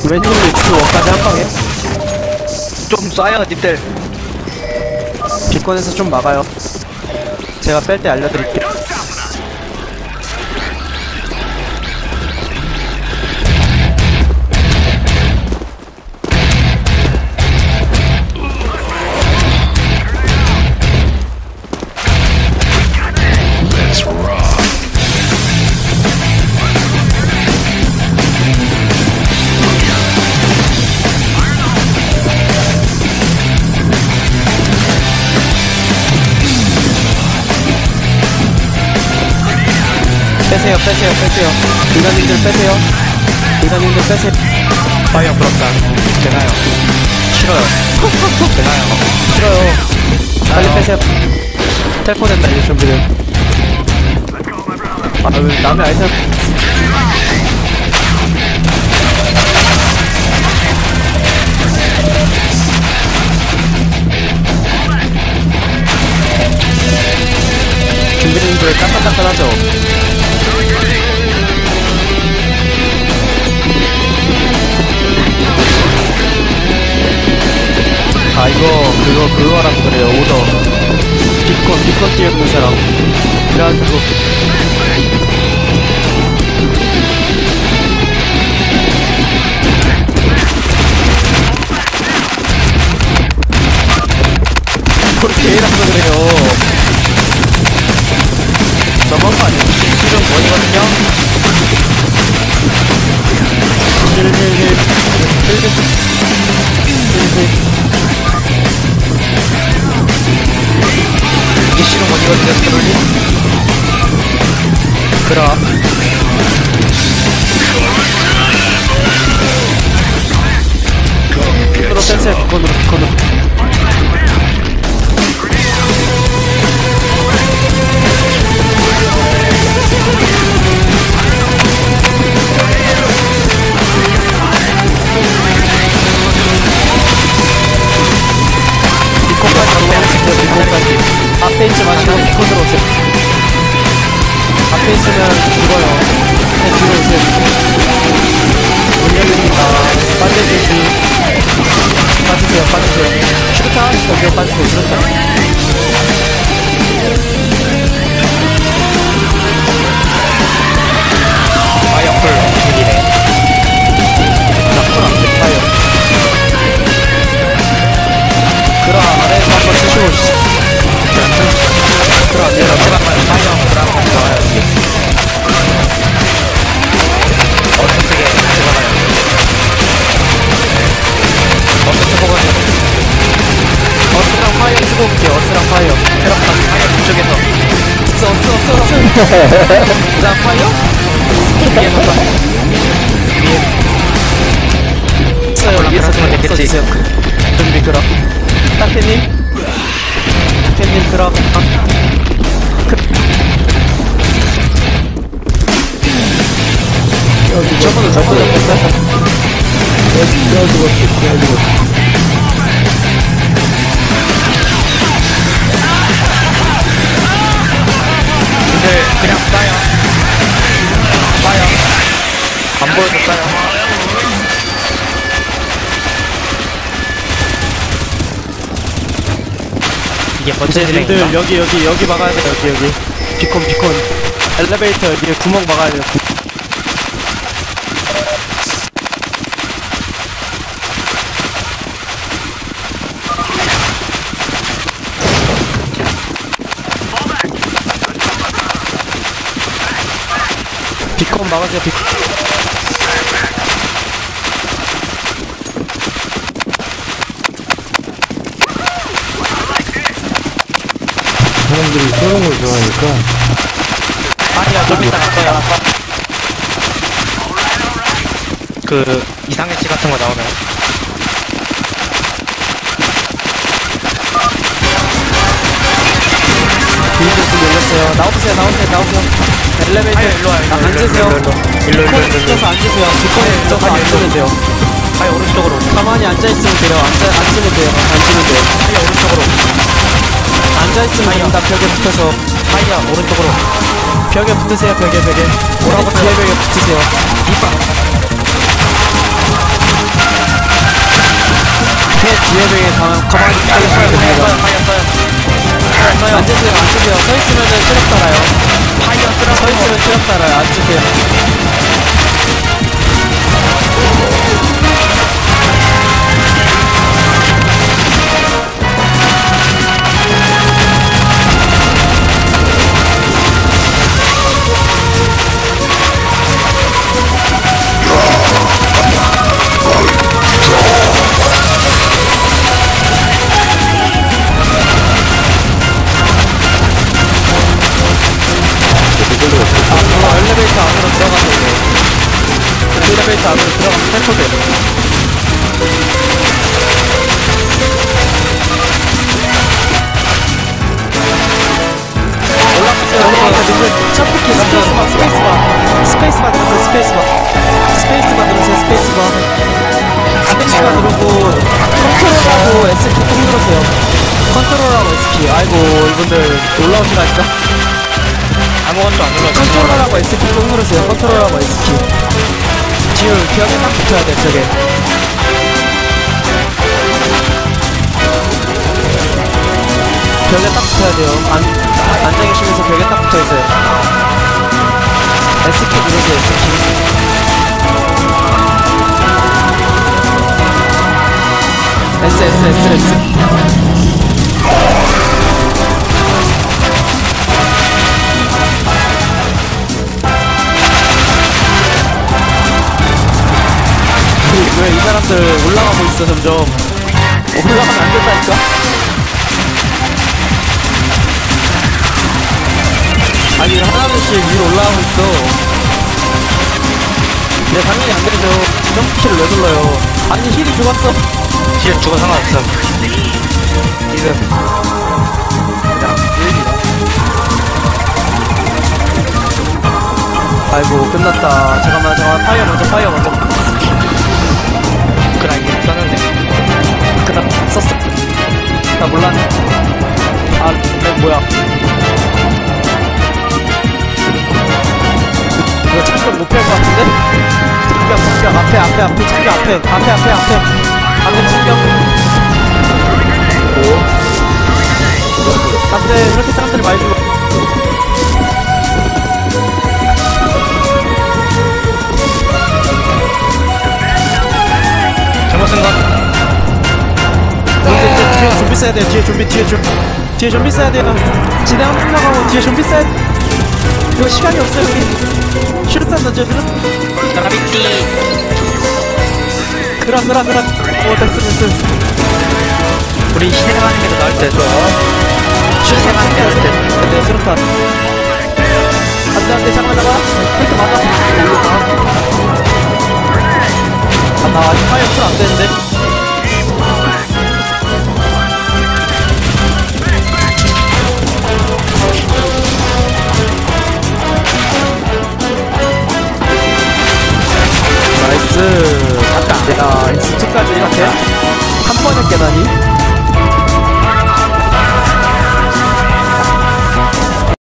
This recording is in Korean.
왼쪽 위쪽 원까지 한 방에 좀 쏴요 님들. 비권에서 좀 막아요. 제가 뺄 때 알려드릴게요. 빼세요. 인간님들 빼세요. 파이어 부럽다. 되나요? 싫어요. 되나요? 싫어요. 빨리 빼세요. 텔포 된다, 이제 좀비들. 아, 왜 남의 아이템. 준비님들 따끈따끈하죠? 아, 그거 하라고 그래요, 오더. 비콘 띄우는 사람. 그래가지고. 그렇게 해라고 그래요. 너무한 거 아니에요? 지금 뭐이거든요? 이게 실은 원이거든요, 스크롤님. 그럼. 비콘으로 뺐어요, 비콘으로. 비콘까지. 앞에 있지 마시고 비콘으로 오세요. 앞에 있으면 죽어요. 그냥 뒤로 오세요. 문 열립니다. 빠지세요. 슈타 여기로 빠지세요. 슈타. 파이어풀 중이네. 나쁜 안돼 파이어. 그럼 아래에서 한번 치시고 오시죠. 그럼 여러분 파이어 브라운 좋아요. 어떻게 들어가요? 어떻게 보거든요? 어스랑 파이어 쓰고 올게요. 어스랑 파이어. 그럼 파이어 뒤쪽에서 없어. 그다음 파이어? 위에서 위에서 그러면 됐겠지. 써주세요. 준비 그럼. 딱태님 그럼. 저번에 없었다. 근데 그냥 쏴요. 안 보여도 쏴요. 이게 번째 님들 진행인가? 여기 막아야 돼요. 여기. 비콘. 엘리베이터 여기에 구멍 막아야 돼요. 비콘 막아주세요. 비콘. 사람들이 쏘는 걸 좋아하니까. 아니야, 좀 이따 갈 거야. 그 이상의 치 같은 거 나오면. 비밀 문 열렸어요. 나오세요. 엘리베이터 일로 와요. 앉으세요. 일로. 비콘에 붙어서 앉으세요. 비콘에 붙어서 앉으면 돼요. 아예 오른쪽으로. 가만히 앉아있으면 돼요. 앉으면 돼요. 아예 오른쪽으로. 앉아있으면 됩니다. 벽에 붙어서. 아예 오른쪽으로. 벽에 붙으세요. 벽에. 뭐라고 뒤에 벽에 붙으세요. 이봐. 기회백에 가만히 파이어 있어야 써요. 됩니다. 파이어 써요. 앉으세요, 앉으세요. 서 있으면은 체력 달아요. 파이어 서 쓰라고. 있으면 체력 달아요. 앉으세요. 앞으로 엘리베이터 안으로 들어가면 돼요. 엘리베이터 안으로 들어가면 텔포돼요. 올라가세요. 점프키 스페이스바 누르세요. 스페이스바 누르세요. 스페이스바 누르고 컨트롤하고 S키 꼭 누르세요. 컨트롤하고 S키. 아이고 이분들 올라오시라니까. 아무것도 안 눌렀어. 컨트롤하고 S키 꼭 누르세요. 컨트롤하고 S키. 지금 벽에 딱 붙여야 돼, 저게. 벽에 딱 붙어야 돼요. 앉아 계시면서 벽에 딱 붙어 있어요. S키 누르세요, S키. S. 왜 이 사람들 올라가고 있어, 점점. 올라가면 안 된다니까? 아니, 하나둘씩 위로 올라가고 있어. 네, 당연히 안 되죠. 점프키를 왜 눌러요? 아니, 힐이 죽었어. 뒤에 죽어 상관없어. 지금. 그냥, 아이고, 끝났다. 잠깐만. 파이어 먼저. 그랑 이게 썼는데. 그다음 썼어. 나 몰랐네. 아, 뭐야. 이거 참견 못 뺄 것 같은데? 참견. 앞에. 참견 앞에. 앞에 참견. 안 돼. 그렇게 사람들이 많이 죽어. 잘못 쓴 건. 뒤에 좀비 써야 돼요. 뒤에 좀비 써야 돼요. 진행 한 번만 가고 뒤에 좀비 써야 돼. 이거 시간이 없어요, 우리. 슈루탄 던져줘. 나비티. 그라. 됐어. 우리 실행하는 게 더 나을 때 좋아. 실행하는 게 나을 때. 네, 슈루탄. 안 돼, 잠깐만. 그렇게 막아. 나 아직 파이어 풀 안 되는데. 나이스. 갔다. 야, X2까지 이렇게 한 번에 깨다니.